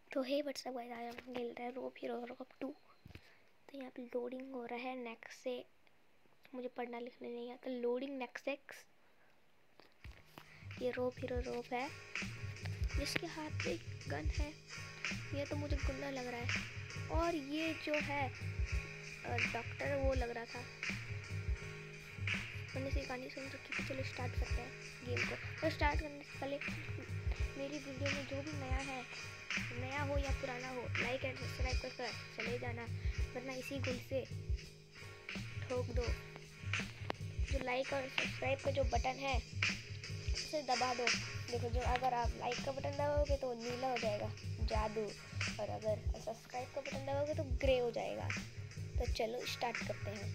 तो हे WhatsApp guys, आज हम खेल रहे हैं रोप हीरो रोप 2। तो यहाँ पे लोडिंग हो रहा है नेक्स्ट से। मुझे पढ़ना लिखने नहीं आता। Loading next x. ये रोप हीरो रोप है जिसके हाथ में गन है। ये तो मुझे गुंडा लग रहा है। और ये जो है डॉक्टर वो लग रहा था। मैंने से कहानी सुन रखी थी। चलो स्टार्ट करते हैं गेम को। तो स्टार्ट करने से पहले मेरी वीडियो में जो भी नया हो या पुराना हो, लाइक एंड सब्सक्राइब कर चले जाना, वरना इसी गुल से ठोक दो। जो लाइक और सब्सक्राइब का जो बटन है उसे दबा दो। देखो, जो अगर आप लाइक का बटन दबाओगे तो नीला हो जाएगा जादू, और अगर सब्सक्राइब का बटन दबाओगे तो ग्रे हो जाएगा। तो चलो स्टार्ट करते हैं।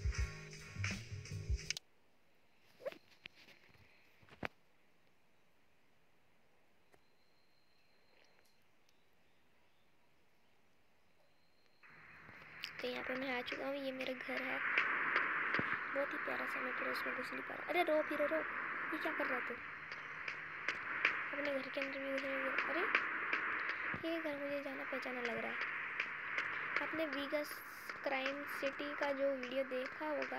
तो यहाँ पे मैं आ चुका हूँ। ये मेरा घर है, बहुत ही प्यारा सा। मैं पूरा उसमें घुस नहीं पा रहा। अरे रोप हीरो रोप, ये क्या कर रहा है तू? अपने घर के अंदर भी घुस। अरे ये घर मुझे जाना पहचाना लग रहा है। आपने वीगस क्राइम सिटी का जो वीडियो देखा होगा,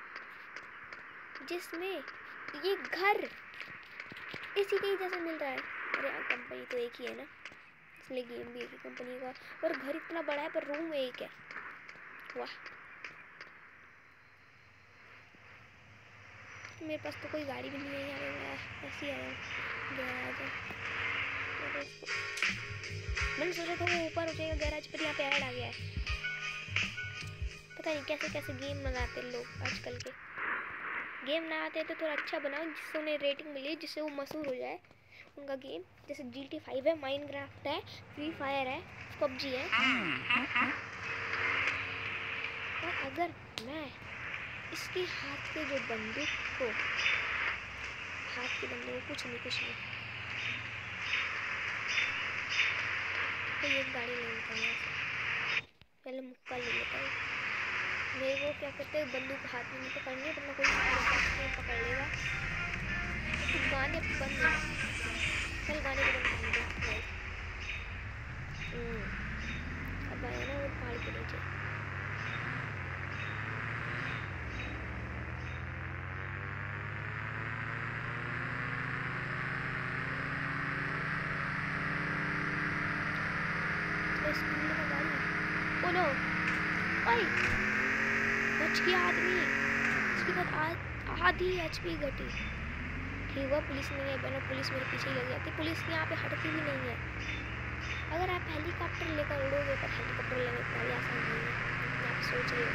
जिसमें ये घर इसी के ही जैसा मिल रहा है। अरे कंपनी तो एक ही है ना, इसलिए गेम भी एक ही कंपनी का। और घर इतना बड़ा है पर रूम एक है। वाह, मेरे पास तो कोई गाड़ी भी नहीं है। यार मैं ऐसे ही आया गैराज है। मैंने सोचा था वो ऊपर हो जाएगा गैराज, पर यहाँ पे ऐड आ गया है। पता नहीं कैसे कैसे गेम बनाते लोग आजकल के। गेम ना आते तो थोड़ा अच्छा बनाओ, जिससे उन्हें रेटिंग मिले, जिससे वो मशहूर हो जाए उनका गेम। जैसे GT5 है, माइनक्राफ्ट है, फ्री फायर है, PUBG है। और अगर मैं इसके हाथ के जो बंदूक को, हाथ की बंदूक कुछ नहीं तो ये गाड़ी ले लेता हूँ। पहले मुक्का ले लेता हूँ। मेरे को क्या कहते हैं, बंदूक हाथ में नहीं पकड़नी है, वरना कोई पकड़ लेगा। तो गाने बंद है। कल गाने को बंद कर दो। अब आया ना वो पहाड़ के नीचे। ओ नो, ओए बच गया आदमी। उसके बाद आधी HP घटी। ठीक हुआ पुलिस नहीं है, वरना पुलिस मेरे पीछे ही लग जाती। पुलिस यहाँ पे हटती भी नहीं है। अगर आप हेलीकॉप्टर लेकर उड़ोगे, पर हेलीकॉप्टर लेने इतना भी आसान नहीं है, आप सोच रहे हो।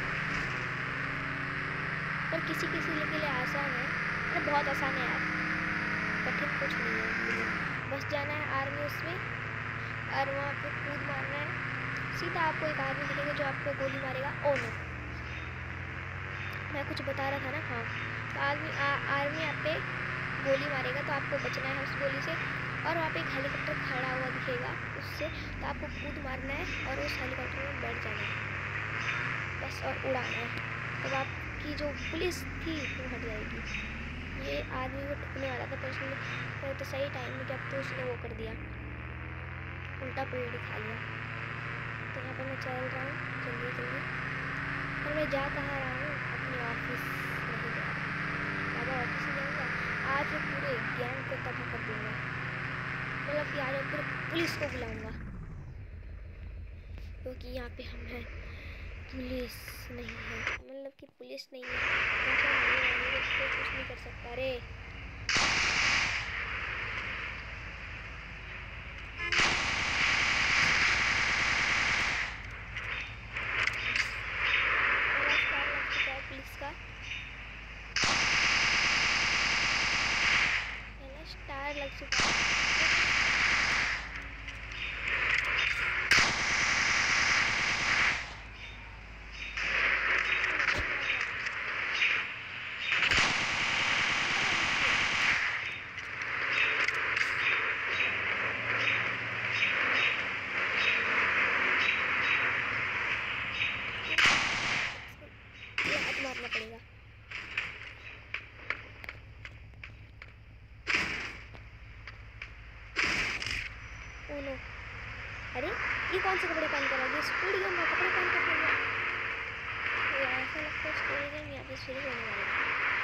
पर किसी के लिए आसान है। अरे बहुत आसान है यार, कठिन कुछ नहीं है। बस जाना है आर्मी उसमें और वहाँ पे कूद मारना है। सीधा आपको एक आदमी दिखेगा जो आपको गोली मारेगा। ओ नो, मैं कुछ बता रहा था ना। हाँ, तो आर्मी आप पे गोली मारेगा तो आपको बचना है उस गोली से। और वहाँ पे एक हेलीकॉप्टर खड़ा हुआ दिखेगा उससे, तो आपको कूद मारना है और उस हेलीकॉप्टर में बैठ जाना है बस, और उड़ाना है। तब आपकी जो पुलिस थी वो हट जाएगी। ये आदमी को ठुकने वाला था, पर उसने तो सही टाइम में, जब तो उसने वो कर दिया, उल्टा पेड़ दिखा लिया। तो यहाँ पर मैं चल रहा हूँ जल्दी। और मैं जा कहाँ रहा हूँ? अपने ऑफिस नहीं जा रहा। अगर ऑफिस में जाऊँगा आज मैं पूरे गैंग को तबाह कर दूँगा। मतलब कि आज मैं पूरे पुलिस को बुलाऊँगा, क्योंकि यहाँ पे हम हैं, पुलिस नहीं है। मतलब कि पुलिस नहीं है, कोई कुछ नहीं कर सकता रे। स्टार लग चुका है। मारना पड़ेगा। ओ नो, अरे ये कौन से कपड़े पहन कर आ गया? स्कूल गेम में कपड़े पहन कर आ गया। ऐसा लगता है स्कूल गेम यहाँ पे शुरू होने वाला है।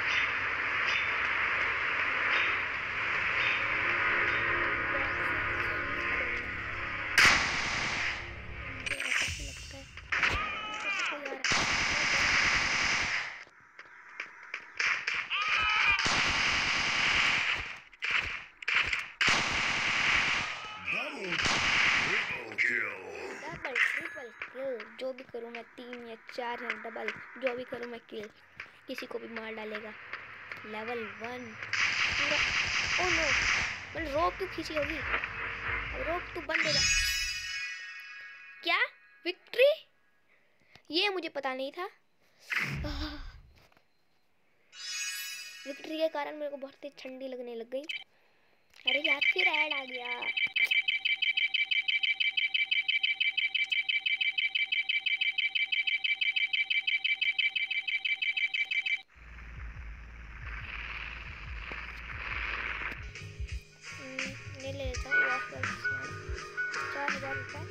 जो भी करूँ मैं 3 या 4 या डबल, जो भी करूँ मैं किल, किसी को भी मार डालेगा। लेवल 1 पूरा। ओ नो, मैंने रोप क्यों खींची होगी? रोप तो बंद हो जा। क्या विक्ट्री? ये मुझे पता नहीं था। विक्ट्री के कारण मेरे को बहुत तेज ठंडी लगने लग गई। अरे यार फिर ऐड आ गया। ले लेता हूँ 4000 रुपये।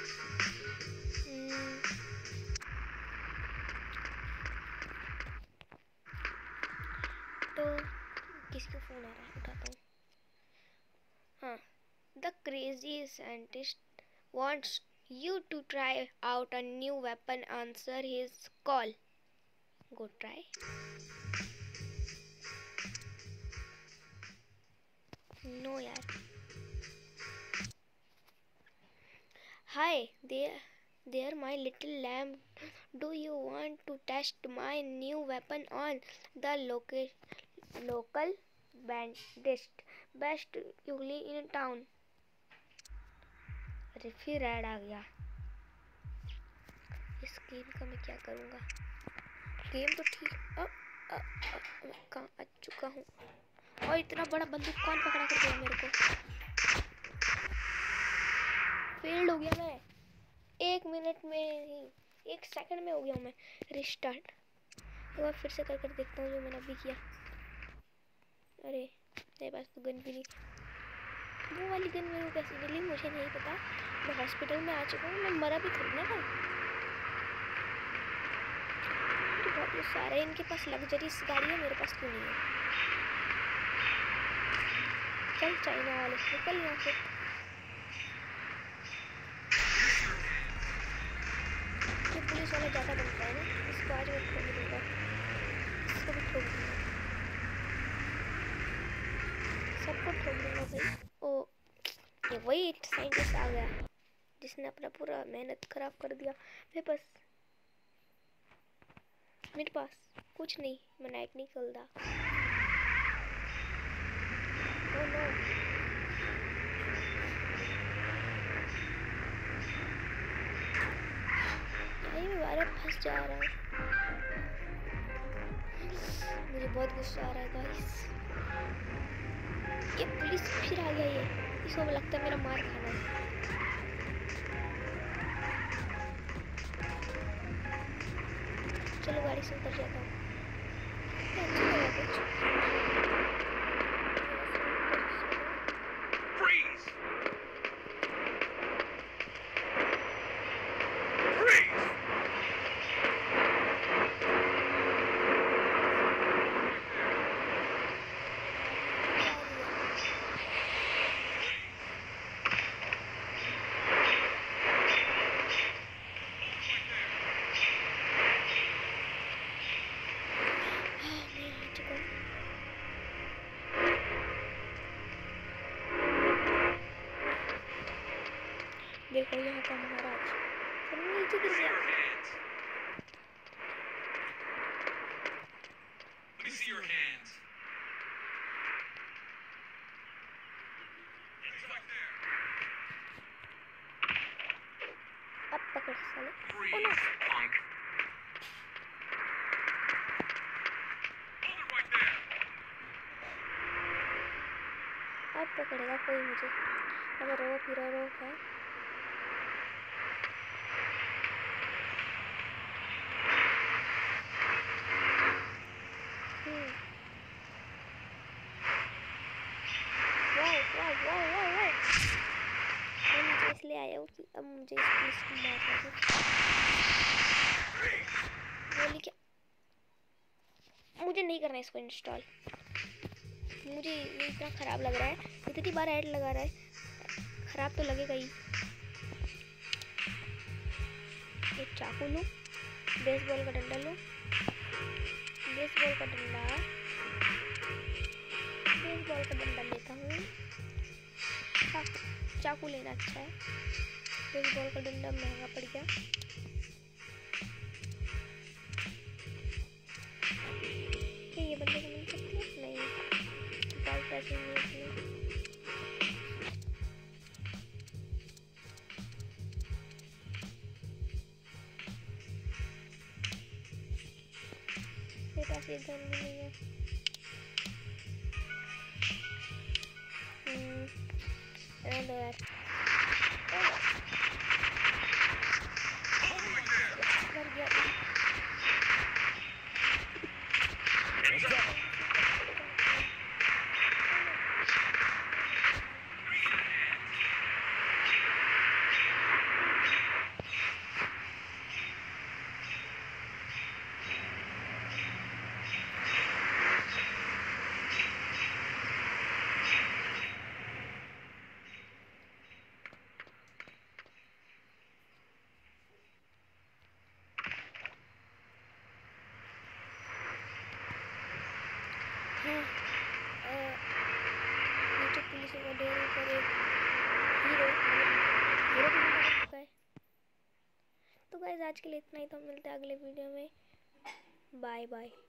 तो किसका फ़ोन आ रहा है? उठाता हूँ। हाँ, the crazy scientist wants you to try out a new weapon. Answer his call. Go try. No यार। Hi there my little lamb. Do you want to test my new weapon on the local best ugly in town? अरे फिर add आ गया। इस game का मैं क्या करूँगा? Game तो ठीक कहाँ आ चुका हूँ। और इतना बड़ा बंदूक कौन पकड़ा कर दिया मेरे को? फेल्ड हो गया मैं। 1 मिनट में ही, 1 सेकंड में हो गया हूँ मैं। रिस्टार्ट एक बार फिर से कर देखता हूँ जो मैंने अभी किया। अरे मेरे पास तो गन भी नहीं। वो वाली गन मेरे को कैसे मिली मुझे नहीं पता। मैं हॉस्पिटल में आ चुका हूँ। मैं मरा भी थोड़ी ना था। बहुत गुस्सा आ रहा है। इनके पास लग्जरीज गाड़ी है, मेरे पास क्यों नहीं है? चल चाइना वाले निकल यहाँ से। ये पुलिस वाला ज़्यादा बनता है ना, इसको आज मैं ठोक दूँगा। इसको भी ठोक दूँगा, सबको ठोक दूँगा भाई। ओ ये वही साइंटिस्ट आ गया जिसने अपना पूरा मेहनत खराब कर दिया। मेरे पास कुछ नहीं, मैं नाइट नहीं चलता। ओह नो, यही मैं बार फंस जा रहा हूँ। मुझे बहुत गुस्सा आ रहा है गाइस। ये पुलिस फिर आ गया। ये इसको लगता है मेरा मार खाना है। चलो गाड़ी से उतर जाता हूँ। देखो यहाँ का महाराज नीचे गिर गया। अब पकड़ साले। ओ नो, अब पकड़ेगा कोई मुझे। अगर रोक है। इसलिए आया हूँ कि अब मुझे इस पुलिस को मारना है। गोली क्या, मुझे नहीं करना इसको इंस्टॉल। मुझे ये इतना ख़राब लग रहा है, इतनी बार ऐड लगा रहा है, ख़राब तो लगेगा ही। एक चाकू लूँ, बेसबॉल का डंडा लूँ, बेसबॉल का डंडा लेता हूँ। चाकू लेना अच्छा है, बेसबॉल का डंडा महंगा पड़ गया। क्या ये बंदे को मिल सकती है? नहीं, बहुत पैसे नहीं है। मेरे पास एक गन भी नहीं है। दो यार, मर गया। नीचे पुलिस का डेरे पर एक हीरो भी मर चुका है। तो गाइस आज के लिए इतना ही, तो मिलते हैं अगले वीडियो में। Bye bye.